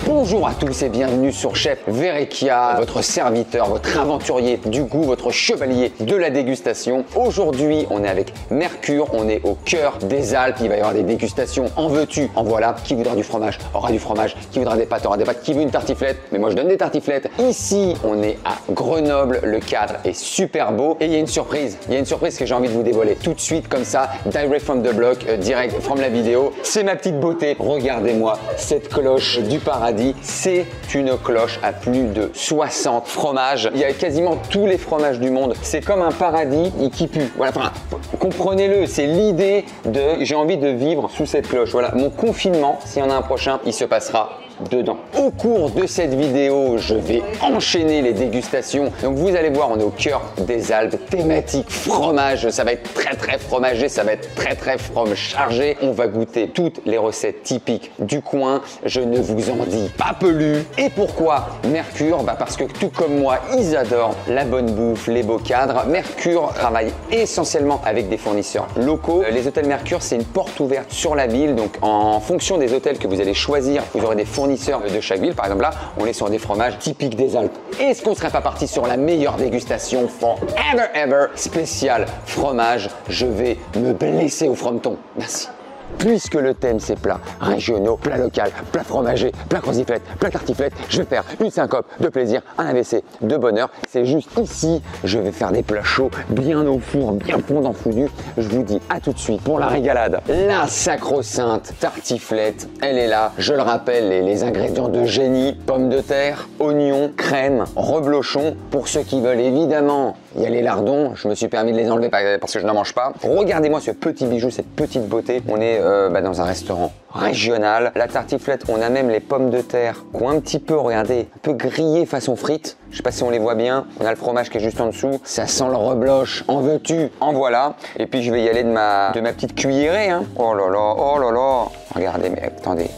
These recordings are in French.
Bonjour à tous et bienvenue sur Chef Verrecchia, votre serviteur, votre aventurier du goût, votre chevalier de la dégustation. Aujourd'hui, on est avec Mercure, on est au cœur des Alpes. Il va y avoir des dégustations. En veux-tu, en voilà. Qui voudra du fromage aura du fromage. Qui voudra des pâtes aura des pâtes. Qui veut une tartiflette? Mais moi, je donne des tartiflettes. Ici, on est à Grenoble. Le cadre est super beau. Et il y a une surprise. Il y a une surprise que j'ai envie de vous dévoiler tout de suite, comme ça, direct from the block, direct from la vidéo. C'est ma petite beauté. Regardez-moi cette cloche du paradis. C'est une cloche à plus de 60 fromages. Il y a quasiment tous les fromages du monde. C'est comme un paradis qui pue. Voilà, enfin, comprenez-le, c'est l'idée de j'ai envie de vivre sous cette cloche. Voilà, mon confinement, s'il y en a un prochain, il se passera dedans. Au cours de cette vidéo, je vais enchaîner les dégustations. Donc vous allez voir, on est au cœur des Alpes, thématique fromage. Ça va être très fromagé, ça va être très from chargé. On va goûter toutes les recettes typiques du coin. Je ne vous en dis pas plus. Et pourquoi Mercure? Parce que tout comme moi, ils adorent la bonne bouffe, les beaux cadres. Mercure travaille essentiellement avec des fournisseurs locaux. Les hôtels Mercure, c'est une porte ouverte sur la ville. Donc en fonction des hôtels que vous allez choisir, vous aurez des fournisseurs de chaque ville. Par exemple là, on est sur des fromages typiques des Alpes. Est-ce qu'on ne serait pas parti sur la meilleure dégustation forever ever spécial fromage? Je vais me blesser au frometon. Merci. Puisque le thème c'est plats régionaux, plats locaux, plats fromagés, plats croziflettes, plats tartiflettes, je vais faire une syncope de plaisir, un AVC de bonheur. C'est juste ici, je vais faire des plats chauds, bien au four, bien fondant foudu. Je vous dis à tout de suite pour la régalade. La sacro-sainte tartiflette, elle est là. Je le rappelle, les ingrédients de génie: pommes de terre, oignons, crème, reblochon. Pour ceux qui veulent évidemment, il y a les lardons. Je me suis permis de les enlever parce que je n'en mange pas. Regardez-moi ce petit bijou, cette petite beauté. On est dans un restaurant régional. La tartiflette, on a même les pommes de terre qui ont un petit peu, regardez, un peu grillées façon frites. Je sais pas si on les voit bien. On a le fromage qui est juste en dessous. Ça sent le rebloche. En veux-tu? En voilà. Et puis je vais y aller de ma petite cuillerée. Hein. Oh là là, oh là là. Regardez, mais attendez.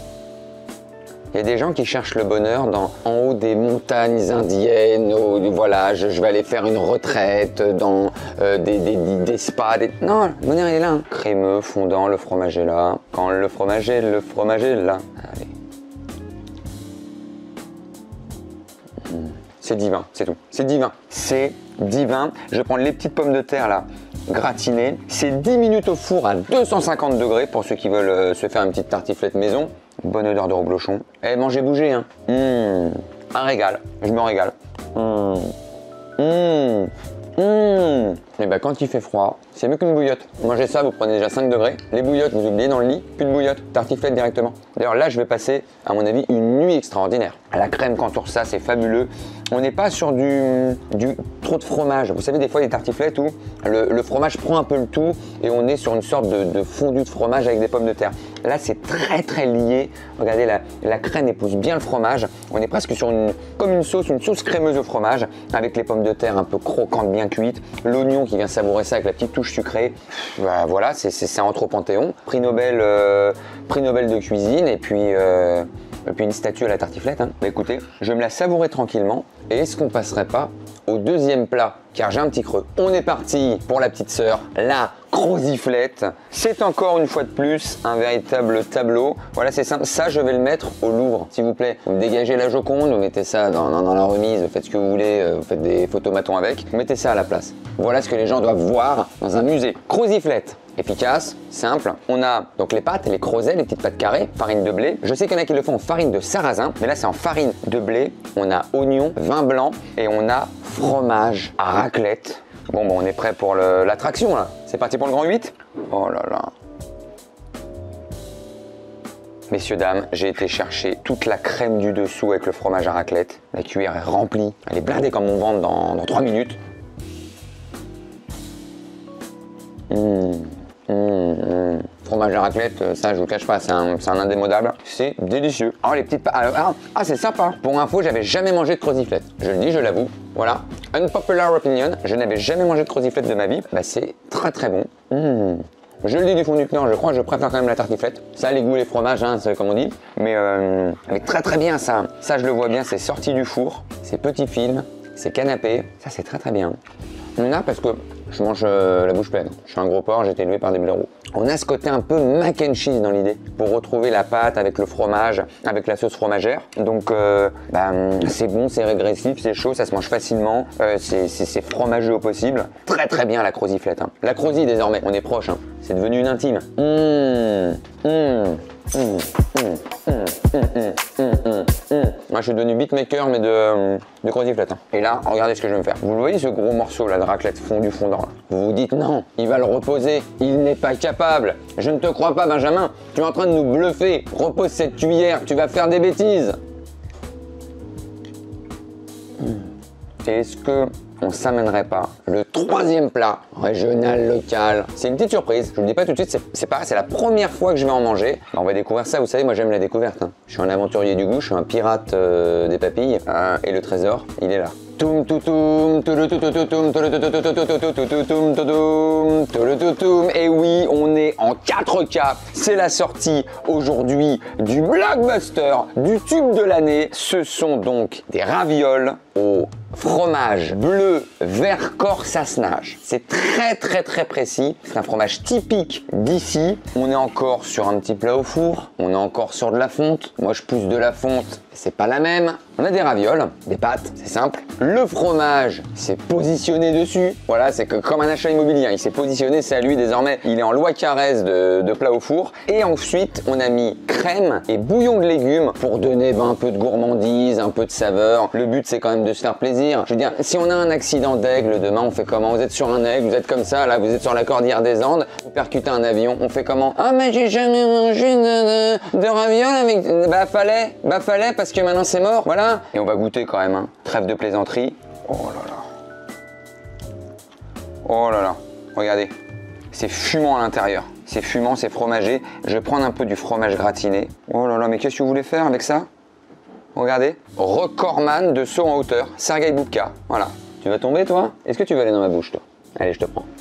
Il y a des gens qui cherchent le bonheur en haut des montagnes indiennes, voilà, je vais aller faire une retraite dans des spas. Non, le bonheur il est là. Hein. Crémeux, fondant, le fromage est là. Quand le fromage est là. Allez. C'est divin, c'est tout. C'est divin. C'est divin. Je vais prendre les petites pommes de terre là, gratinées. C'est 10 minutes au four à 250 degrés pour ceux qui veulent se faire une petite tartiflette maison. Bonne odeur de reblochon. Eh, mangez, bougez, hein. Un régal. Je me régale. Et ben quand il fait froid, c'est mieux qu'une bouillotte. Mangez ça, vous prenez déjà 5 degrés. Les bouillottes, vous oubliez dans le lit, plus de bouillotte, tartiflette directement. D'ailleurs là, je vais passer, à mon avis, une nuit extraordinaire. La crème qu'entoure ça, c'est fabuleux. On n'est pas sur du trop de fromage. Vous savez, des fois, les tartiflettes où le fromage prend un peu le tout et on est sur une sorte de fondu de fromage avec des pommes de terre. Là, c'est très lié. Regardez, la crème épouse bien le fromage. On est presque sur comme une sauce crémeuse au fromage avec les pommes de terre un peu croquantes, bien cuites. L'oignon qui vient savourer ça avec la petite touche sucrée. Bah, voilà, c'est entre au Panthéon. Prix Nobel de cuisine et puis une statue à la tartiflette. Hein. Bah, écoutez, je vais me la savourer tranquillement. Et est-ce qu'on passerait pas au deuxième plat? Car j'ai un petit creux. On est parti pour la petite sœur, la croziflette. C'est encore une fois de plus un véritable tableau. Voilà, c'est simple. Ça, je vais le mettre au Louvre, s'il vous plaît. Vous dégagez la Joconde, vous mettez ça dans la remise, vous faites ce que vous voulez, vous faites des photomatons avec. Vous mettez ça à la place. Voilà ce que les gens doivent voir dans un musée. Croziflette. Efficace, simple. On a donc les pâtes, les crozets, les petites pâtes carrées, farine de blé. Je sais qu'il y en a qui le font en farine de sarrasin, mais là c'est en farine de blé. On a oignon, vin blanc et on a fromage à raclette. Bon, on est prêt pour l'attraction là. C'est parti pour le grand 8. Oh là là. Messieurs, dames, j'ai été chercher toute la crème du dessous avec le fromage à raclette. La cuillère est remplie. Elle est blindée comme mon ventre dans 3 minutes. Fromage à raclette, ça je vous cache pas, c'est un indémodable. C'est délicieux. Oh les petites c'est sympa. Pour info, j'avais jamais mangé de croziflette. Je le dis, je l'avoue. Voilà. Unpopular opinion, je n'avais jamais mangé de croziflette de ma vie. Bah c'est très bon. Je le dis du fond du cœur, je crois que je préfère quand même la tartiflette. Ça, les goûts, les fromages, hein, c'est comme on dit. Mais très bien ça. Ça, je le vois bien, c'est sorti du four. C'est petit film, c'est canapé. Ça, c'est très bien. On a parce que je mange la bouche pleine. Je suis un gros porc, j'ai été élevé par des blaireaux. On a ce côté un peu mac and cheese dans l'idée, pour retrouver la pâte avec le fromage, avec la sauce fromagère. Donc c'est bon, c'est régressif, c'est chaud, ça se mange facilement, c'est fromageux au possible. Très très bien la croziflette. Hein. La crozi désormais, on est proche, hein. C'est devenu une intime. Moi je suis devenu beatmaker mais de croziflette. Hein. Et là, regardez ce que je vais me faire. Vous voyez ce gros morceau là de raclette fondu fondant là. Vous vous dites non, il va le reposer, il n'est pas capable. Je ne te crois pas Benjamin, tu es en train de nous bluffer. Repose cette cuillère, tu vas faire des bêtises. Est-ce que on s'amènerait pas le troisième plat régional, local? C'est une petite surprise, je vous le dis pas tout de suite, c'est pareil, c'est la première fois que je vais en manger. On va découvrir ça, vous savez, moi j'aime la découverte. Hein. Je suis un aventurier du goût, je suis un pirate des papilles, et le trésor, il est là. Et oui, on est en 4K. C'est la sortie aujourd'hui du blockbuster, du tube de l'année. Ce sont donc des ravioles au fromage bleu Vercors Sassenage. C'est très très très précis. C'est un fromage typique d'ici. On est encore sur un petit plat au four. On est encore sur de la fonte. Moi, je pousse de la fonte. C'est pas la même. On a des ravioles, des pâtes, c'est simple. Le fromage s'est positionné dessus. Voilà, c'est que comme un achat immobilier, il s'est positionné, c'est à lui désormais. Il est en loi Carrez de plat au four. Et ensuite, on a mis crème et bouillon de légumes pour donner un peu de gourmandise, un peu de saveur. Le but, c'est quand même de se faire plaisir. Je veux dire, si on a un accident d'aigle demain, on fait comment? Vous êtes sur un aigle, vous êtes comme ça, là, vous êtes sur la cordillère des Andes, vous percutez un avion, on fait comment? Ah, mais j'ai jamais mangé de ravioles avec... Bah fallait, parce que maintenant c'est mort, voilà. Et on va goûter quand même, hein. Trêve de plaisanterie. Oh là là. Oh là là. Regardez. C'est fumant à l'intérieur. C'est fumant, c'est fromagé. Je vais prendre un peu du fromage gratiné. Oh là là, mais qu'est-ce que vous voulez faire avec ça? Regardez. Recordman de saut en hauteur. Sergei Boubka. Voilà. Tu vas tomber, toi? Est-ce que tu vas aller dans ma bouche, toi? Allez, je te prends.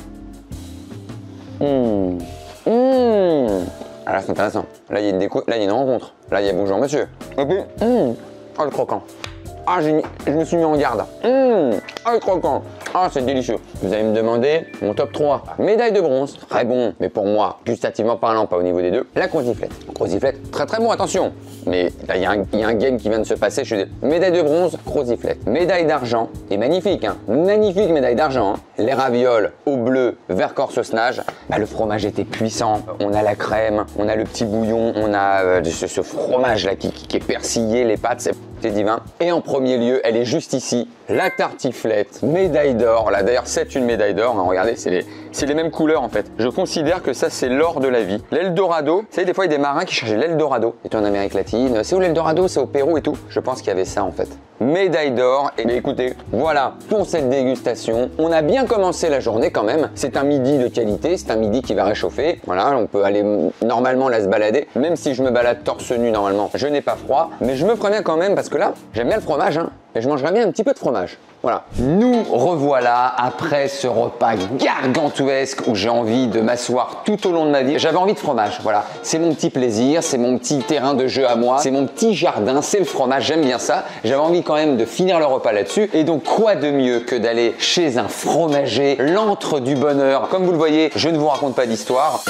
Ah là, c'est intéressant. Là, il y a une rencontre. Là, il y a bonjour, monsieur. Et puis, oh, le croquant. Ah, je me suis mis en garde. Ah, le croquant. Ah, c'est délicieux. Vous allez me demander mon top 3. Médaille de bronze, très bon, mais pour moi, gustativement parlant, pas au niveau des deux. La croziflette. Croziflette, très très bon, attention. Mais là, il y a un game qui vient de se passer. Je suis médaille de bronze, croziflette. Médaille d'argent, et magnifique, hein. Magnifique médaille d'argent. Hein. Les ravioles au bleu, Vercors Sassenage. Bah, le fromage était puissant. On a la crème, on a le petit bouillon, on a ce fromage là qui est persillé, les pâtes, c'est divin. Et en premier lieu, elle est juste ici, la tartiflette, médaille d'or. Là d'ailleurs, c'est une médaille d'or. Hein. Regardez, c'est les mêmes couleurs en fait. Je considère que ça, c'est l'or de la vie. L'Eldorado, vous savez, des fois, il y a des marins qui cherchaient l'Eldorado. C'était en Amérique latine. C'est où l'Eldorado? C'est au Pérou et tout. Je pense qu'il y avait ça en fait. Médaille d'or. Et bien écoutez, voilà pour cette dégustation. On a bien commencé la journée quand même. C'est un midi de qualité, c'est un midi qui va réchauffer. Voilà, on peut aller normalement là se balader. Même si je me balade torse nu normalement, je n'ai pas froid. Mais je me préviens quand même parce que là, j'aime bien le fromage, hein. Et je mangerais bien un petit peu de fromage. Voilà. Nous revoilà après ce repas gargantuesque où j'ai envie de m'asseoir tout au long de ma vie. J'avais envie de fromage, voilà. C'est mon petit plaisir, c'est mon petit terrain de jeu à moi, c'est mon petit jardin, c'est le fromage, j'aime bien ça. J'avais envie quand même de finir le repas là-dessus. Et donc, quoi de mieux que d'aller chez un fromager, l'antre du bonheur. Comme vous le voyez, je ne vous raconte pas d'histoire.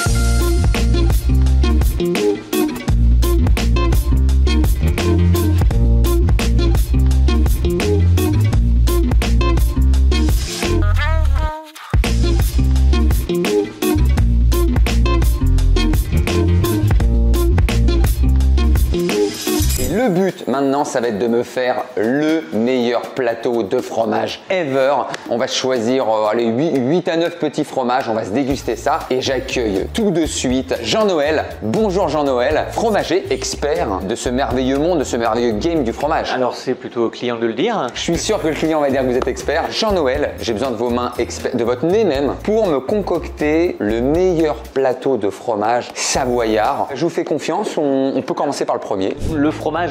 Le but maintenant, ça va être de me faire le meilleur plateau de fromage ever. On va choisir 8 à 9 petits fromages, on va se déguster ça. Et j'accueille tout de suite Jean-Noël. Bonjour Jean-Noël, fromager, expert de ce merveilleux monde, de ce merveilleux game du fromage. Alors c'est plutôt au client de le dire. Je suis sûr que le client va dire que vous êtes expert. Jean-Noël, j'ai besoin de vos mains, de votre nez même, pour me concocter le meilleur plateau de fromage savoyard. Je vous fais confiance, on peut commencer par le premier. Le fromage emblématique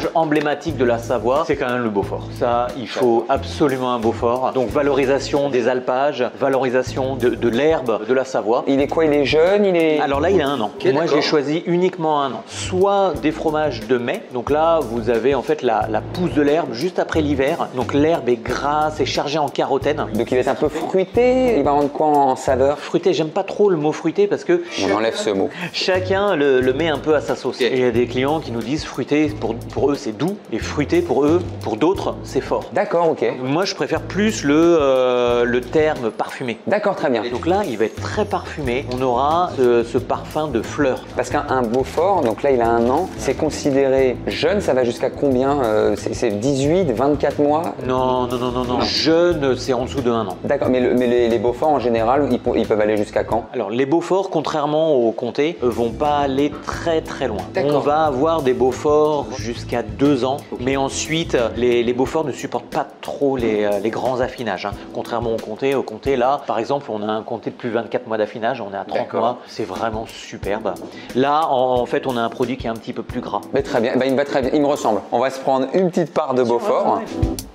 emblématique de la Savoie, c'est quand même le Beaufort. Ça, il faut absolument un Beaufort. Donc valorisation des alpages, valorisation de l'herbe de la Savoie. Il est quoi? Il est jeune? Alors là, il a 1 an. Okay, moi, j'ai choisi uniquement 1 an. Soit des fromages de mai. Donc là, vous avez en fait la pousse de l'herbe juste après l'hiver. Donc l'herbe est grasse et chargée en carotène. Donc il va être un peu fruité. Il va rendre quoi en saveur? Fruité, j'aime pas trop le mot fruité parce que on enlève ce mot. Chacun le met un peu à sa sauce. Okay. Et il y a des clients qui nous disent fruité, pour eux c'est doux, et fruité pour eux, pour d'autres, c'est fort. D'accord, ok. Moi, je préfère plus le terme parfumé. D'accord, très bien. Donc là, il va être très parfumé. On aura ce parfum de fleurs. Parce qu'un Beaufort, donc là il a 1 an, c'est considéré jeune, ça va jusqu'à combien? C'est 18, 24 mois? Non. Jeune, c'est en dessous de 1 an. D'accord, mais les Beauforts en général, ils peuvent aller jusqu'à quand? Alors les Beauforts, contrairement aux comtés, vont pas aller très loin. On va avoir des Beauforts jusqu'à 2 ans, mais ensuite les Beauforts ne supportent pas trop les grands affinages. Hein. Contrairement au comté. Au comté, là, par exemple, on a un comté de plus de 24 mois d'affinage, on est à 30 mois, c'est vraiment superbe. Là, en fait, on a un produit qui est un petit peu plus gras. Mais très bien, il me va très bien, il me ressemble. On va se prendre une petite part de Beaufort. Ouais.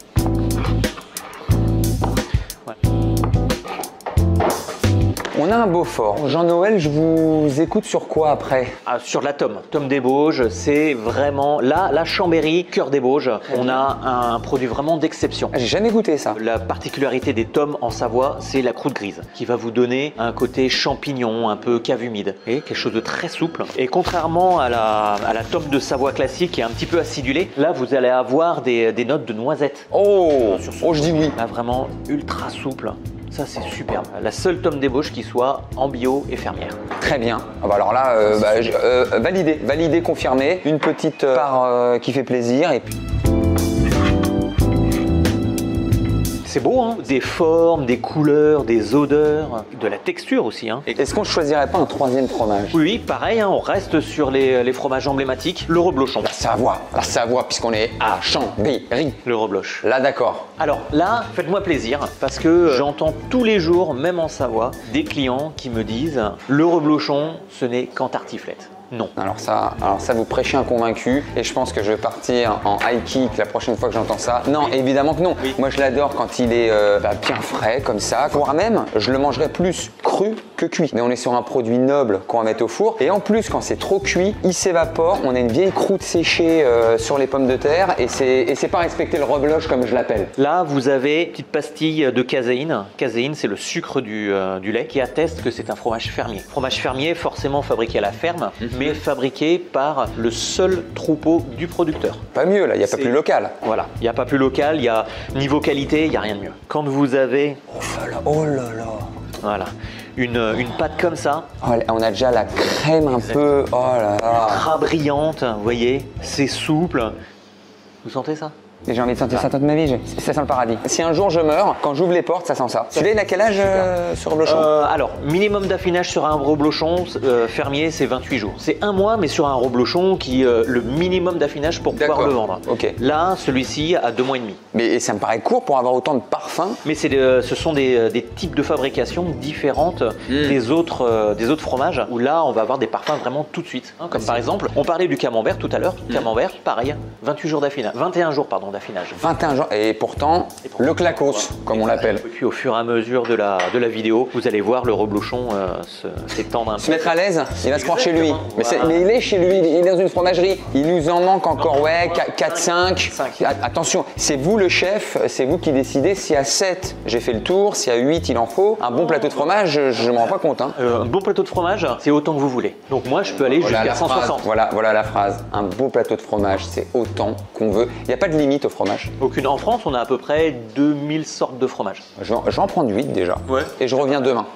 On a un Beaufort. Jean-Noël, je vous écoute sur quoi après? Sur la tome des Bauges, c'est vraiment la Chambéry, cœur des Bauges. On a un produit vraiment d'exception. J'ai jamais goûté ça. La particularité des tomes en Savoie, c'est la croûte grise qui va vous donner un côté champignon, un peu cave humide, et quelque chose de très souple. Et contrairement à la tome de Savoie classique qui est un petit peu acidulée, là vous allez avoir des notes de noisette. Oh, je dis oui. Là vraiment ultra souple. Ça, c'est superbe. La seule tome d'ébauche qui soit en bio et fermière. Très bien. Ah bah alors là, validé, confirmé. Une petite part qui fait plaisir et puis... C'est beau, hein? Des formes, des couleurs, des odeurs, de la texture aussi. Hein. Est-ce qu'on ne choisirait pas un 3e fromage? Oui, pareil, hein, on reste sur les fromages emblématiques. Le reblochon. La Savoie, puisqu'on est à Chambéry. Le rebloche. Là, d'accord. Alors là, faites-moi plaisir, parce que j'entends tous les jours, même en Savoie, des clients qui me disent « le reblochon, ce n'est qu'en tartiflette ». Non. Alors ça, vous prêchez un convaincu et je pense que je vais partir en high kick la prochaine fois que j'entends ça. Non, oui. Évidemment que non. Oui. Moi, je l'adore quand il est bien frais comme ça. Voire même, je le mangerai plus cru que cuit. Mais on est sur un produit noble qu'on va mettre au four. Et en plus, quand c'est trop cuit, il s'évapore. On a une vieille croûte séchée sur les pommes de terre et c'est pas respecter le rebloche comme je l'appelle. Là, vous avez une petite pastille de caséine. Caséine, c'est le sucre du lait qui atteste que c'est un fromage fermier. Fromage fermier, forcément fabriqué à la ferme. Mais fabriqué par le seul troupeau du producteur. Pas mieux là, il n'y a pas plus local. Voilà, il n'y a pas plus local, il y a niveau qualité, il n'y a rien de mieux. Quand vous avez... Oh là là. Voilà, une pâte comme ça. Oh, on a déjà la crème un peu, oh là là. Ultra brillante, vous voyez, c'est souple. Vous sentez ça? Et j'ai envie de sentir ça toute ma vie, ça sent le paradis. Si un jour je meurs, quand j'ouvre les portes, ça sent ça. Celui-là, il a quel âge sur reblochon? Alors, minimum d'affinage sur un reblochon fermier, c'est 28 jours. C'est 1 mois, mais sur un reblochon qui le minimum d'affinage pour pouvoir le vendre. Okay. Là, celui-ci a 2 mois et demi. Mais ça me paraît court pour avoir autant de parfums. Mais ce sont des types de fabrication différentes des autres fromages, où là, on va avoir des parfums vraiment tout de suite. Hein, comme par exemple, on parlait du camembert tout à l'heure. Camembert, pareil, 28 jours d'affinage. 21 jours, pardon, d'affinage. 21 jours, et pourtant le clacos, comme on l'appelle. Et puis au fur et à mesure de la vidéo, vous allez voir le reblochon s'étendre un peu. Se mettre à l'aise, il va se croire chez lui. Mais il est chez lui, il est dans une fromagerie. Il nous en manque encore, 4-5. Attention, c'est vous le chef, c'est vous qui décidez. Si à 7, j'ai fait le tour, si à 8, il en faut. Un bon plateau de fromage, je ne me rends pas compte. Hein. Un bon plateau de fromage, c'est autant que vous voulez. Donc moi, je peux aller jusqu'à 160. Voilà la phrase. Un beau plateau de fromage, c'est autant qu'on veut. Il n'y a pas de limite au fromage. Aucune. En France, on a à peu près 2000 sortes de fromage. Je vais en prendre 8 déjà. Ouais. Et je reviens demain.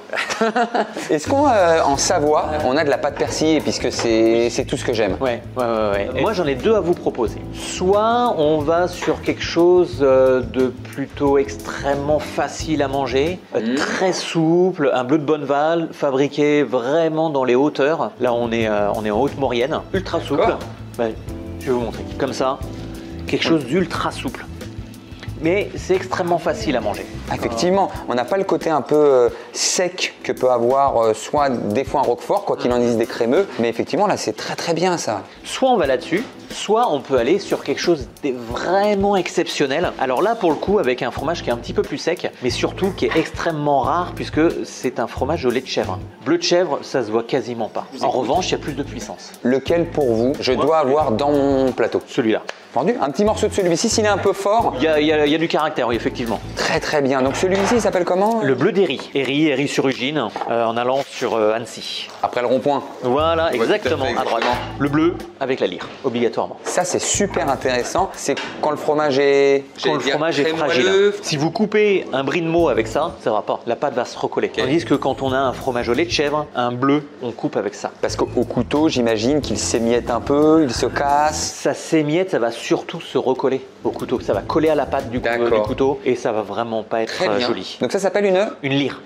Est-ce qu'en Savoie, on a de la pâte persillée, puisque c'est tout ce que j'aime? Ouais. Moi, j'en ai 2 à vous proposer. Soit on va sur quelque chose de plutôt extrêmement facile à manger, très souple, un bleu de Bonneval, fabriqué vraiment dans les hauteurs. Là, on est en Haute-Maurienne, ultra souple. Je vais vous montrer. Comme ça. Quelque chose d'ultra souple. mais c'est extrêmement facile à manger. Effectivement, on n'a pas le côté un peu sec que peut avoir soit des fois un roquefort, quoi qu'il en dise des crémeux, mais effectivement là c'est très très bien ça. Soit on va là-dessus, soit on peut aller sur quelque chose de vraiment exceptionnel. Alors là pour le coup avec un fromage qui est un petit peu plus sec, mais surtout qui est extrêmement rare puisque c'est un fromage au lait de chèvre. Bleu de chèvre, ça se voit quasiment pas. En revanche, il y a plus de puissance. Lequel pour vous je dois avoir dans mon plateau? Celui-là. Vendu. Un petit morceau de celui-ci, s'il est un peu fort. Il y a du caractère, oui, effectivement. Très très bien. Donc celui-ci, il s'appelle comment? Le bleu d'Héry. Héry sur Ugine, en allant sur Annecy. Après le rond-point. Voilà, exactement, à droite. Le bleu avec la lyre, obligatoirement. Ça, c'est super intéressant. C'est quand le fromage est... Quand le fromage est fragile. Si vous coupez un brie de meaux avec ça, ça va pas. La pâte va se recoller. Tandis que quand on a un fromage au lait de chèvre, un bleu, on coupe avec ça. Parce qu'au couteau, j'imagine qu'il s'émiette un peu, il se casse. Ça s'émiette, ça va surtout se recoller au couteau. Ça va coller à la pâte du couteau et ça va vraiment pas être joli. Donc ça s'appelle une lyre.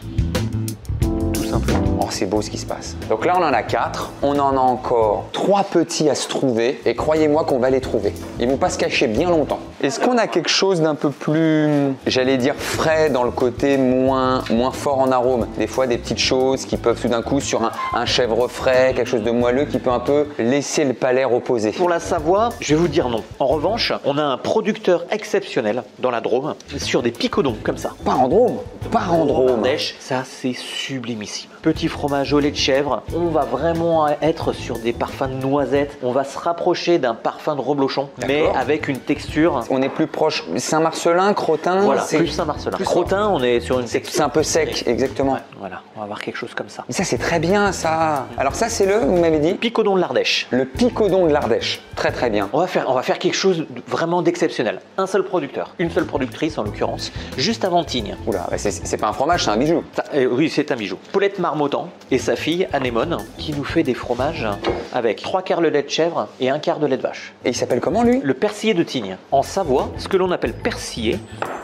Tout simplement. Oh, c'est beau ce qui se passe. Donc là, on en a 4. On en a encore 3 petits à se trouver. Et croyez-moi qu'on va les trouver. Ils vont pas se cacher bien longtemps. Est-ce qu'on a quelque chose d'un peu plus, j'allais dire, frais dans le côté moins fort en arôme? Des fois, des petites choses qui peuvent tout d'un coup, sur un chèvre frais, quelque chose de moelleux, qui peut un peu laisser le palais reposer. Pour la Savoie, je vais vous dire non. En revanche, on a un producteur exceptionnel dans la Drôme sur des picodons comme ça. Pas en Drôme. Pas en Drôme. Ça, c'est sublimissime. Petit fromage au lait de chèvre. On va vraiment être sur des parfums de noisettes. On va se rapprocher d'un parfum de reblochon, mais avec une texture. On est plus proche Saint-Marcelin, Crottin. Voilà, plus Saint-Marcelin. Crottin, on est sur une texture. C'est un peu sec, exactement. Ouais, voilà, on va avoir quelque chose comme ça. Mais ça, c'est très bien, ça. Alors ça, c'est vous m'avez dit? Picodon de l'Ardèche. Le picodon de l'Ardèche. Très, très bien. On va faire quelque chose vraiment d'exceptionnel. Un seul producteur, une seule productrice en l'occurrence, juste avant Tignes. Oula, bah c'est pas un fromage, c'est un bijou. Oui, c'est un bijou. Paulette Marmottan et sa fille Anémone qui nous fait des fromages avec 3 quarts de lait de chèvre et 1 quart de lait de vache. Et il s'appelle comment lui? Le persillé de Tignes. En Savoie, ce que l'on appelle persillé,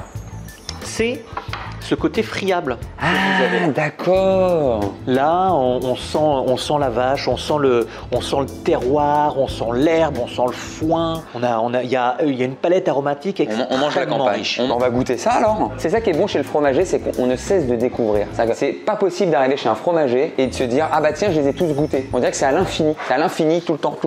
c'est ce côté friable. Ah, d'accord. Là, on sent la vache, on sent le terroir, on sent l'herbe, on sent le foin. Il y a une palette aromatique extrêmement on mange la campagne. Riche. On va goûter ça alors. C'est ça qui est bon chez le fromager, c'est qu'on ne cesse de découvrir. C'est pas possible d'arriver chez un fromager et de se dire ah bah tiens, je les ai tous goûtés. On dirait que c'est à l'infini. C'est à l'infini tout le temps.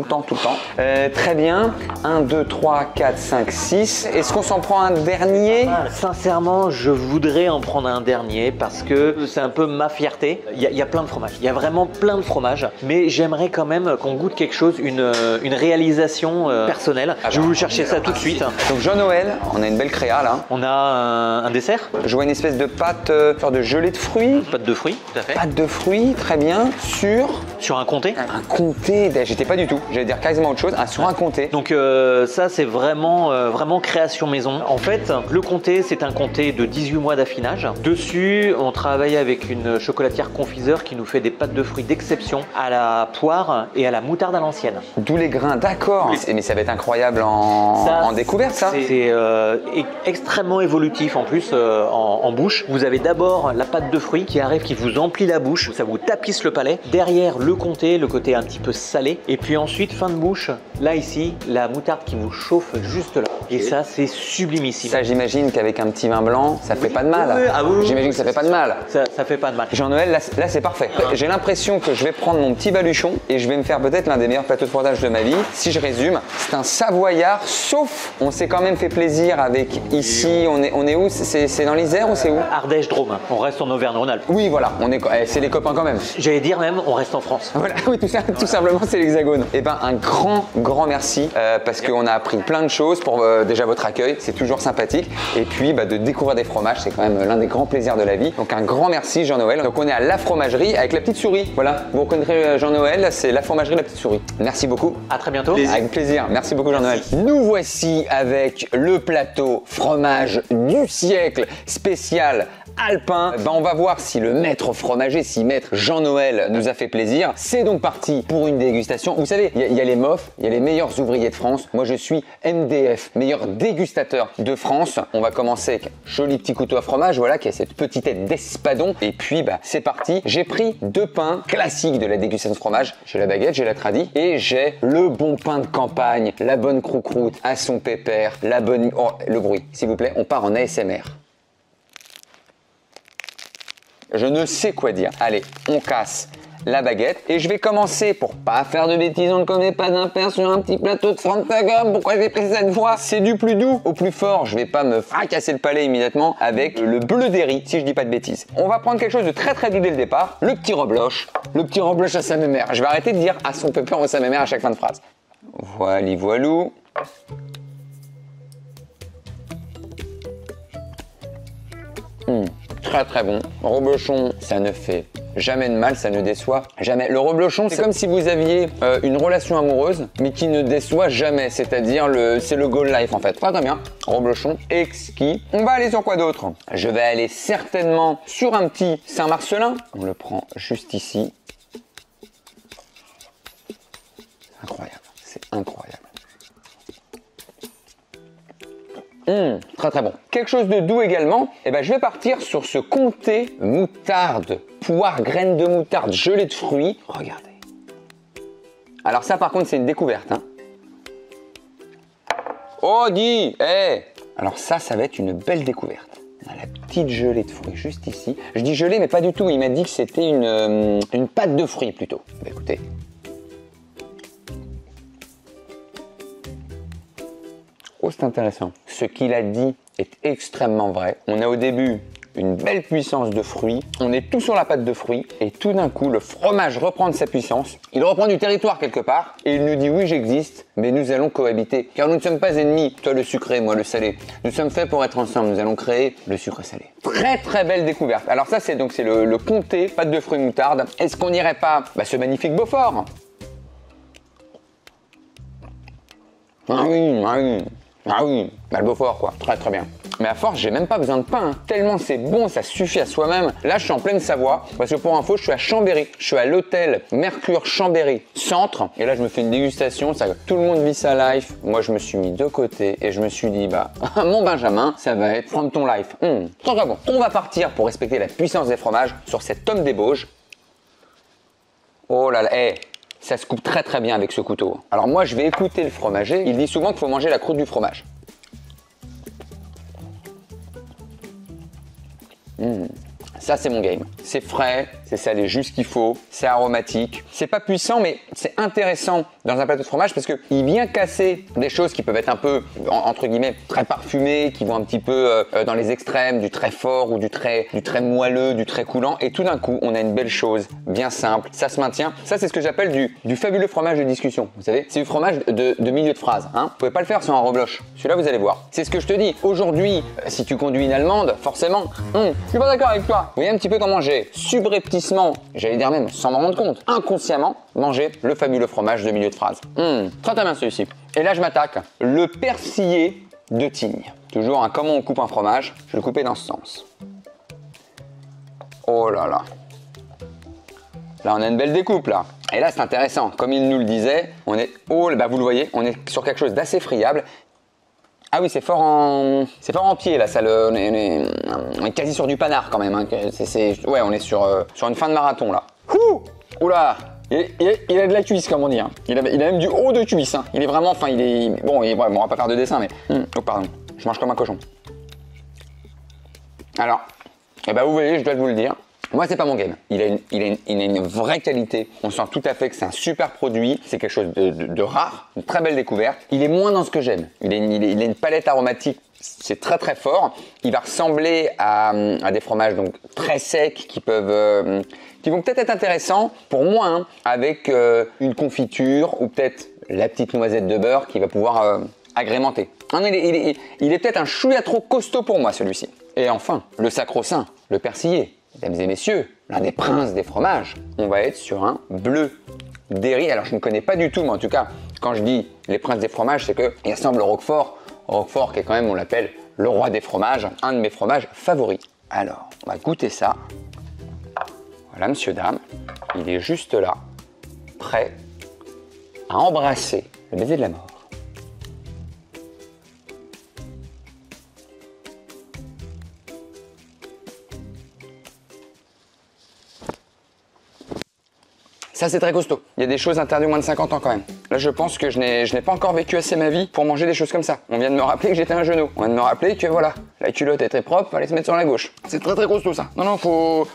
Très bien. 1, 2, 3, 4, 5, 6. Est-ce qu'on s'en prend un dernier? Sincèrement, je voudrais en prendre un dernier parce que c'est un peu ma fierté. Il y a plein de fromages. Il y a vraiment plein de fromages, mais j'aimerais quand même qu'on goûte quelque chose, une réalisation personnelle. Je vais vous chercher ça tout de suite. Donc Jean-Noël, on a une belle créa là. On a un dessert. Je vois une espèce de pâte, sorte de gelée de fruits. Pâte de fruits, tout à fait. Pâte de fruits, très bien. Sur un comté. Un comté, j'étais pas du tout. J'allais dire quasiment autre chose. Sur un comté. Donc ça c'est vraiment création maison. En fait, le comté c'est un comté de 18 mois d'affinage. Dessus, on travaille avec une chocolatière confiseur qui nous fait des pâtes de fruits d'exception à la poire et à la moutarde à l'ancienne. D'où les grains, d'accord. Mais ça va être incroyable en découverte, ça. C'est extrêmement évolutif en plus en bouche. Vous avez d'abord la pâte de fruits qui arrive, qui vous emplit la bouche, ça vous tapisse le palais. Derrière, le comté, le côté un petit peu salé. Et puis ensuite, fin de bouche, là ici, la moutarde qui vous chauffe juste là. Et ça, c'est sublimissime. Ça, j'imagine qu'avec un petit vin blanc, ça fait pas de mal. Oui, j'imagine que ça fait pas de mal. Ça fait pas de mal. Jean-Noël, là c'est parfait. J'ai l'impression que je vais prendre mon petit baluchon et je vais me faire peut-être l'un des meilleurs plateaux de fromage de ma vie. Si je résume, c'est un savoyard, sauf on s'est quand même fait plaisir avec ici. On est où? C'est dans l'Isère ou c'est où? Ardèche, Drôme. On reste en Auvergne-Rhône-Alpes. Oui, voilà. C'est les copains quand même. J'allais dire même, on reste en France. Voilà, oui, tout simplement, c'est l'Hexagone. Et ben, un grand merci parce qu'on a appris plein de choses pour déjà votre accueil. C'est toujours sympathique. Et puis, de découvrir des fromages, c'est quand même l'un des grands plaisirs de la vie. Donc, un grand merci, Jean-Noël. Donc, on est à la fromagerie avec la petite souris. Voilà, vous reconnaîtrez Jean-Noël, c'est la fromagerie La Petite Souris. Merci beaucoup. À très bientôt. Avec plaisir. Merci beaucoup, Jean-Noël. Nous voici avec le plateau fromage du siècle spécial alpin. On va voir si le maître fromager, si maître Jean-Noël nous a fait plaisir. C'est donc parti pour une dégustation. Vous savez, il y a les MOF, il y a les meilleurs ouvriers de France. Moi, je suis MDF, meilleur dégustateur de France. On va commencer avec un joli petit couteau à fromage, voilà, qui a cette petite tête d'espadon. Et puis, c'est parti. J'ai pris 2 pains classiques de la dégustation de fromage. J'ai la baguette, j'ai la tradie et j'ai le bon pain de campagne, la bonne choucroute à son pépère, la bonne... Oh, le bruit, s'il vous plaît, on part en ASMR. Je ne sais quoi dire. Allez, on casse la baguette et je vais commencer, pour pas faire de bêtises, on ne connaît pas d'impair, sur un petit plateau de 30 grammes. Pourquoi j'ai pris cette voie? C'est du plus doux au plus fort. Je vais pas me fracasser le palais immédiatement avec le bleu des riz, si je dis pas de bêtises. On va prendre quelque chose de très très doux dès le départ, le petit rebloche. Le petit rebloche à sa mémère. Je vais arrêter de dire à son pépère ou à sa mémère à chaque fin de phrase. Voilà, voilou. Très très bon. Reblochon, ça ne fait jamais de mal, ça ne déçoit jamais. Le reblochon, c'est comme si vous aviez une relation amoureuse, mais qui ne déçoit jamais. C'est-à-dire, c'est le goal life en fait. Très très bien. Reblochon, exquis. On va aller sur quoi d'autre? Je vais aller certainement sur un petit Saint-Marcelin. On le prend juste ici. Incroyable, c'est incroyable. Très très bon. Quelque chose de doux également, je vais partir sur ce comté moutarde, poire, graines de moutarde, gelée de fruits. Regardez. Alors ça par contre c'est une découverte. Hein. Oh dis, Alors ça va être une belle découverte. On a la petite gelée de fruits juste ici. Je dis gelée mais pas du tout, il m'a dit que c'était une pâte de fruits plutôt. Écoutez. Oh, c'est intéressant. Ce qu'il a dit est extrêmement vrai. On a au début une belle puissance de fruits. On est tout sur la pâte de fruits. Et tout d'un coup, le fromage reprend de sa puissance. Il reprend du territoire quelque part. Et il nous dit oui, j'existe, mais nous allons cohabiter. Car nous ne sommes pas ennemis. Toi le sucré, moi le salé. Nous sommes faits pour être ensemble. Nous allons créer le sucre salé. Très très belle découverte. Alors ça, c'est le comté, pâte de fruits moutarde. Est-ce qu'on n'irait pas ce magnifique Beaufort? Ah oui, ah oui. Ah oui, le Beaufort quoi, très très bien. Mais à force, j'ai même pas besoin de pain, hein. Tellement c'est bon, ça suffit à soi-même. Là, je suis en pleine Savoie, parce que pour info, je suis à Chambéry. Je suis à l'hôtel Mercure Chambéry Centre. Et là, je me fais une dégustation, tout le monde vit sa life. Moi, je me suis mis de côté et je me suis dit, mon Benjamin, ça va être prendre ton life. Très très bon. On va partir pour respecter la puissance des fromages sur cette tome des Bauges. Oh là là, ça se coupe très très bien avec ce couteau. Alors moi, je vais écouter le fromager. Il dit souvent qu'il faut manger la croûte du fromage. Ça, c'est mon game. C'est frais, c'est salé juste ce qu'il faut, c'est aromatique. C'est pas puissant, mais c'est intéressant dans un plateau de fromage parce qu'il vient casser des choses qui peuvent être un peu, entre guillemets, très parfumées, qui vont un petit peu dans les extrêmes, du très fort ou du très moelleux, du très coulant. Et tout d'un coup, on a une belle chose, bien simple, ça se maintient. Ça, c'est ce que j'appelle du fabuleux fromage de discussion. Vous savez, c'est du fromage de milieu de phrase. Hein. Vous pouvez pas le faire sur un rebloche. Celui-là, vous allez voir. C'est ce que je te dis. Aujourd'hui, si tu conduis une Allemande, forcément, je suis pas d'accord avec toi. Vous voyez un petit peu comment j'ai subrepticement, j'allais dire même sans m'en rendre compte, inconsciemment, mangé le fabuleux fromage de milieu de phrase. Très très bien celui-ci. Et là, je m'attaque. Le persillé de Tignes. Toujours, comment on coupe un fromage? Je vais le couper dans ce sens. Oh là là. Là, on a une belle découpe là. Et là, c'est intéressant. Comme il nous le disait, on est, vous le voyez, on est sur quelque chose d'assez friable. Ah oui, c'est fort en pied là, on est quasi sur du panard quand même. Hein. Ouais, on est sur une fin de marathon là. Oula, il a de la cuisse comme on dit. Hein. Il a même du haut de cuisse. Hein. Il est vraiment, bon, on va pas faire de dessin, mais oh pardon, je mange comme un cochon. Alors, vous voyez, je dois vous le dire. Moi, c'est pas mon game. Il a une vraie qualité. On sent tout à fait que c'est un super produit. C'est quelque chose de rare, une très belle découverte. Il est moins dans ce que j'aime. Il a une palette aromatique. C'est très très fort. Il va ressembler à des fromages donc très secs qui vont peut-être être intéressants pour moi hein, avec une confiture ou peut-être la petite noisette de beurre qui va pouvoir agrémenter. Il est peut-être un chouïa trop costaud pour moi celui-ci. Et enfin, le sacro-saint, le persillé. Mesdames et messieurs, l'un des princes des fromages. On va être sur un bleu des riz. Alors je ne connais pas du tout, mais en tout cas, quand je dis les princes des fromages, c'est qu'il ressemble au Roquefort. Roquefort qui est quand même, on l'appelle le roi des fromages, un de mes fromages favoris. Alors, on va goûter ça. Voilà, monsieur, dame, il est juste là, prêt à embrasser le baiser de la mort. Ça, c'est très costaud. Il y a des choses interdites aux moins de 50 ans quand même. Là, je pense que je n'ai pas encore vécu assez ma vie pour manger des choses comme ça. On vient de me rappeler que j'étais un genou. On vient de me rappeler que voilà, la culotte est très propre, fallait se mettre sur la gauche. C'est très très costaud ça. Non, faut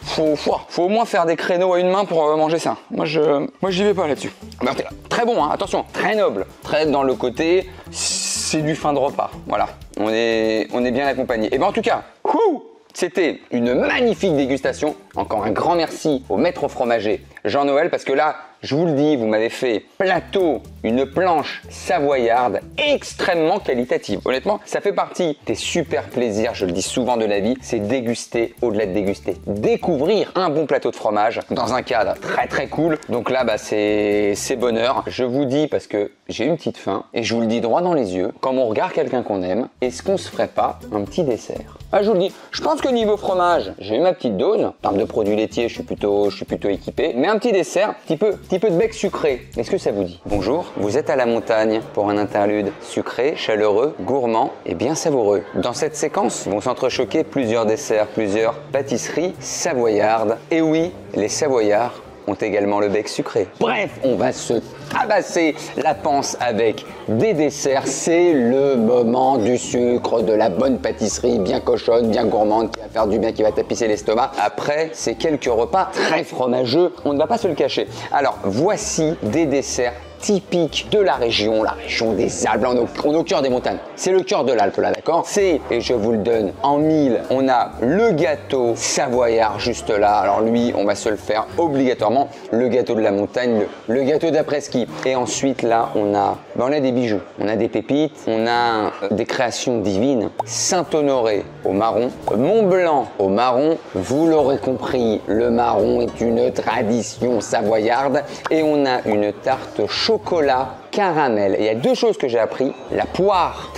au moins faire des créneaux à une main pour manger ça. Moi, j'y vais pas là-dessus. Ben, très bon, hein, attention, très noble. Très dans le côté, c'est du fin de repas. Voilà, on est bien accompagné. Et ben en tout cas, c'était une magnifique dégustation. Encore un grand merci au maître fromager Jean-Noël, parce que là, je vous le dis, vous m'avez fait plateau, une planche savoyarde extrêmement qualitative. Honnêtement, ça fait partie des super plaisirs, je le dis souvent, de la vie, c'est déguster au-delà de déguster. Découvrir un bon plateau de fromage dans un cadre très très cool. Donc là, bah, c'est bonheur. Je vous dis, parce que j'ai une petite faim, et je vous le dis droit dans les yeux, quand on regarde quelqu'un qu'on aime, est-ce qu'on se ferait pas un petit dessert? Ah, je vous le dis, je pense que niveau fromage, j'ai eu ma petite dose. En termes de produits laitiers, je suis plutôt équipé. Mais un petit dessert, petit peu de bec sucré. Est-ce que ça vous dit? Bonjour, vous êtes à la montagne pour un interlude sucré, chaleureux, gourmand et bien savoureux. Dans cette séquence vont s'entrechoquer plusieurs desserts, plusieurs pâtisseries savoyardes. Et oui, les Savoyards ont également le bec sucré. Bref, on va se tabasser la panse avec des desserts. C'est le moment du sucre, de la bonne pâtisserie bien cochonne, bien gourmande, qui va faire du bien, qui va tapisser l'estomac. Après, c'est quelques repas très fromageux, on ne va pas se le cacher. Alors, voici des desserts typique de la région des Alpes. Là, on est au cœur des montagnes. C'est le cœur de l'Alpe, là, d'accord? C'est, et je vous le donne en mille, on a le gâteau savoyard juste là. Alors lui, on va se le faire obligatoirement. Le gâteau de la montagne, le gâteau d'après-ski. Et ensuite, là, on a des bijoux, on a des pépites, on a des créations divines. Saint-Honoré au marron, Mont-Blanc au marron. Vous l'aurez compris, le marron est une tradition savoyarde. Et on a une tarte chocolat caramel. Et il y a deux choses que j'ai appris, la poire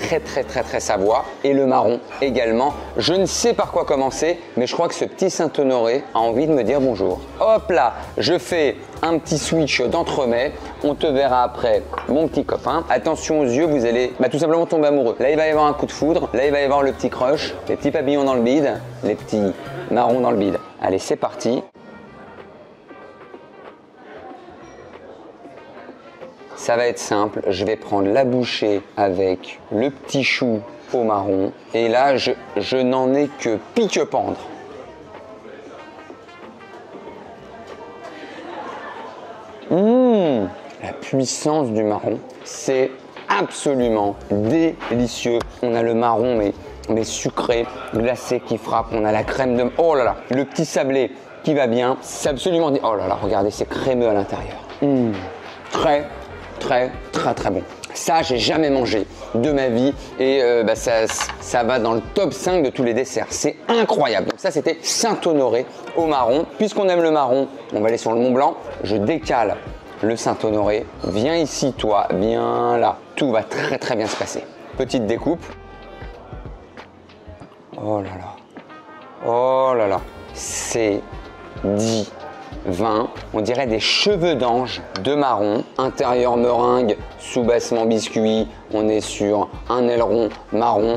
très Savoie et le marron également. Je ne sais par quoi commencer, mais je crois que ce petit Saint-Honoré a envie de me dire bonjour. Hop là, je fais un petit switch d'entremets. On te verra après, mon petit copain. Attention aux yeux, vous allez tout simplement tomber amoureux. Là, il va y avoir un coup de foudre. Là, il va y avoir le petit crush, les petits papillons dans le bide, les petits marrons dans le bide. Allez, c'est parti. Ça va être simple, je vais prendre la bouchée avec le petit chou au marron. Et là, je n'en ai que pique-pendre. La puissance du marron, c'est absolument délicieux. On a le marron, mais sucré, glacé qui frappe. On a la crème de... Oh là là, le petit sablé qui va bien. C'est absolument... Oh là là, regardez, c'est crémeux à l'intérieur. Très bon. Ça, j'ai jamais mangé de ma vie et ça va dans le top 5 de tous les desserts. C'est incroyable. Donc ça, c'était Saint-Honoré au marron. Puisqu'on aime le marron, on va aller sur le Mont-Blanc. Je décale le Saint-Honoré. Viens ici, toi. Viens là. Tout va très bien se passer. Petite découpe. Oh là là. C'est dit. 20, on dirait des cheveux d'ange de marron, intérieur meringue, sous-bassement biscuit, on est sur un aileron marron.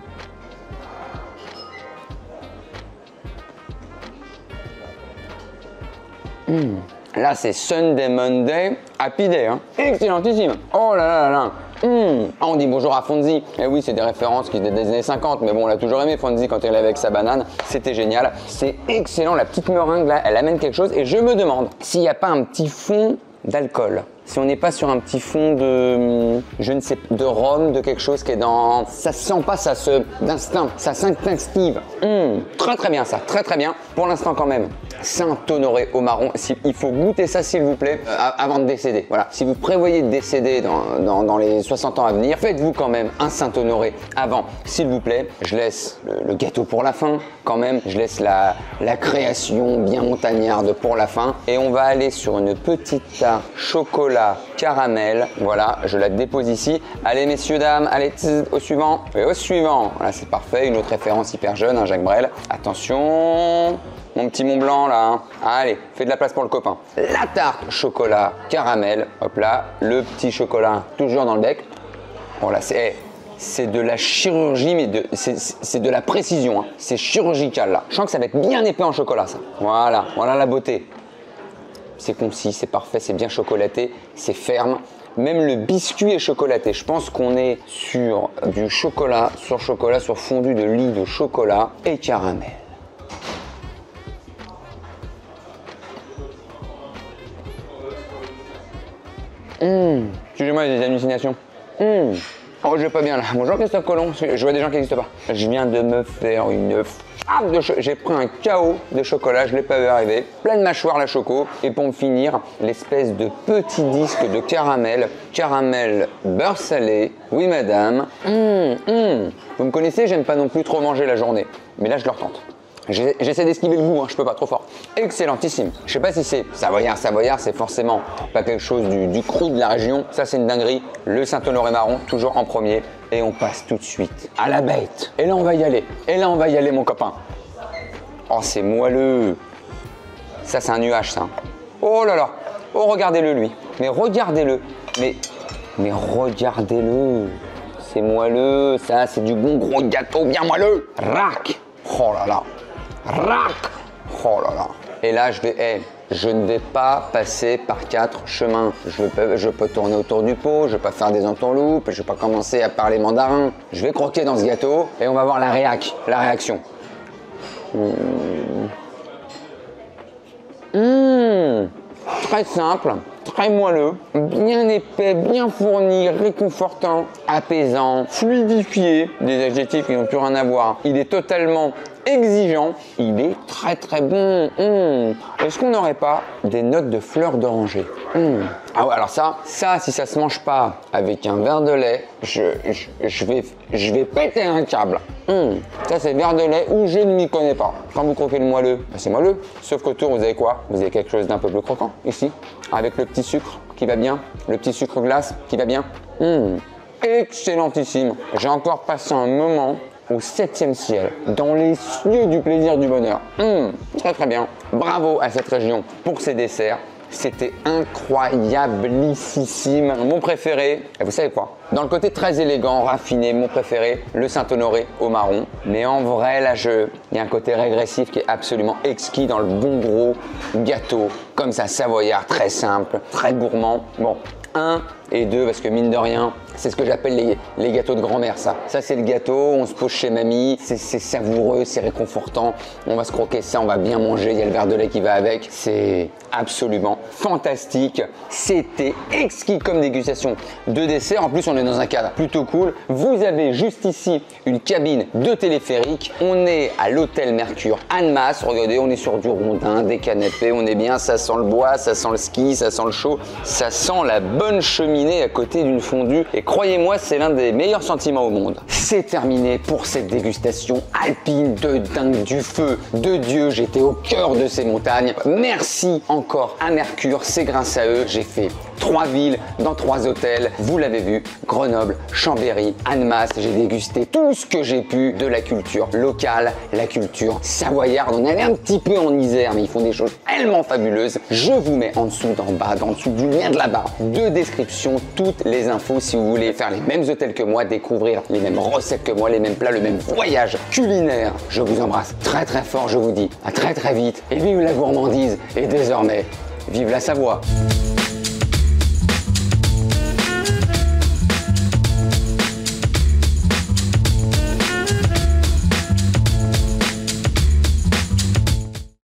Là, c'est Sunday Monday, Happy Day, hein. Excellentissime. Oh là là. Ah, on dit bonjour à Fonzie. Eh oui, c'est des références qui datent des années 50, mais bon, on l'a toujours aimé Fonzie quand il est avec sa banane. C'était génial. C'est excellent. La petite meringue là, elle amène quelque chose. Et je me demande s'il n'y a pas un petit fond d'alcool. Si on n'est pas sur un petit fond de, de rhum, de quelque chose qui est dans... Ça se sent pas, d'instinct, ça s'instinctive. Très bien ça, très bien. Pour l'instant quand même, Saint-Honoré au marron. Il faut goûter ça s'il vous plaît avant de décéder. Voilà. Si vous prévoyez de décéder dans les 60 ans à venir, faites-vous quand même un Saint-Honoré avant s'il vous plaît. Je laisse le gâteau pour la fin quand même. Je laisse la création bien montagnarde pour la fin. Et on va aller sur une petite tarte chocolat caramel. Voilà, je la dépose ici. Allez messieurs, dames, allez au suivant. Et au suivant. Voilà, c'est parfait. Une autre référence hyper jeune, hein, Jacques Brel. Attention, mon petit Mont Blanc là. Hein. Allez, fais de la place pour le copain. La tarte chocolat caramel. Hop là, le petit chocolat toujours dans le bec. Voilà, c'est de la chirurgie, mais c'est de la précision. Hein. C'est chirurgical là. Je sens que ça va être bien épais en chocolat ça. Voilà, voilà la beauté. C'est concis, c'est parfait, c'est bien chocolaté, c'est ferme. Même le biscuit est chocolaté. Je pense qu'on est sur du chocolat sur fondu de lit de chocolat et caramel. Excusez-moi, j'ai des hallucinations. Oh, je vais pas bien là. Bonjour Christophe Colomb. Je vois des gens qui n'existent pas. Je viens de me faire une frappe de chocolat. J'ai pris un KO de chocolat, je l'ai pas vu arriver. Plein de mâchoires la choco. Et pour me finir, l'espèce de petit disque de caramel. Caramel beurre salé. Oui madame. Vous me connaissez, j'aime pas non plus trop manger la journée. Mais là, je le retente. J'essaie d'esquiver le goût, hein, je peux pas, trop fort. Excellentissime. Je sais pas si c'est savoyard, c'est forcément pas quelque chose du cru de la région. Ça, c'est une dinguerie. Le Saint-Honoré marron, toujours en premier. Et on passe tout de suite à la bête. Et là, on va y aller, mon copain. Oh, c'est moelleux. Ça, c'est un nuage, ça. Oh là là. Oh, regardez-le, lui. Mais regardez-le. Mais regardez-le. C'est moelleux. Ça, c'est du bon gros gâteau bien moelleux. Rac. Oh là là. Rac. Oh là là. Et là, je ne vais pas passer par 4 chemins. Je peux tourner autour du pot, je vais pas faire des entourloupes, je vais pas commencer à parler mandarin. Je vais croquer dans ce gâteau et on va voir la réaction. Très simple, très moelleux, bien épais, bien fourni, réconfortant, apaisant, fluidifié, des adjectifs qui n'ont plus rien à voir. Il est totalement exigeant, il est très très bon. Est-ce qu'on n'aurait pas des notes de fleurs d'oranger? Ah ouais, alors ça, si ça se mange pas avec un verre de lait, je vais péter un câble. Ça c'est verre de lait ou je ne m'y connais pas. Quand vous croquez le moelleux, ben, c'est moelleux. Sauf qu'autour vous avez quoi? Vous avez quelque chose d'un peu plus croquant ici, avec le petit sucre qui va bien, le petit sucre glace qui va bien. Excellentissime. J'ai encore passé un moment au 7e ciel, dans les cieux du plaisir du bonheur. Très très bien. Bravo à cette région pour ses desserts. C'était incroyablissime. Mon préféré, et vous savez quoi? Dans le côté très élégant, raffiné, mon préféré, le Saint-Honoré au marron. Mais en vrai, là, il y a un côté régressif qui est absolument exquis dans le bon gros gâteau, comme ça, savoyard, très simple, très gourmand. Bon, 1 et 2, parce que mine de rien, c'est ce que j'appelle les gâteaux de grand-mère, ça. Ça, c'est le gâteau, on se pose chez mamie, c'est savoureux, c'est réconfortant. On va se croquer ça, on va bien manger, il y a le verre de lait qui va avec. C'est absolument fantastique. C'était exquis comme dégustation de dessert. En plus, on est dans un cadre plutôt cool. Vous avez juste ici une cabine de téléphérique. On est à l'hôtel Mercure Annemasse. Regardez, on est sur du rondin, des canapés, on est bien. Ça sent le bois, ça sent le ski, ça sent le chaud. Ça sent la bonne cheminée à côté d'une fondue. Et croyez-moi, c'est l'un des meilleurs sentiments au monde. C'est terminé pour cette dégustation alpine de dingue, du feu de Dieu. J'étais au cœur de ces montagnes. Merci encore à Mercure. C'est grâce à eux, j'ai fait 3 villes dans 3 hôtels. Vous l'avez vu, Grenoble, Chambéry, Annemasse. J'ai dégusté tout ce que j'ai pu de la culture locale, la culture savoyarde. On allait un petit peu en Isère, mais ils font des choses tellement fabuleuses. Je vous mets en dessous, d'en bas, en dessous du lien de là-bas, de description, toutes les infos si vous voulez faire les mêmes hôtels que moi, découvrir les mêmes recettes que moi, les mêmes plats, le même voyage culinaire. Je vous embrasse très très fort, je vous dis à très très vite et vive la gourmandise et désormais, vive la Savoie.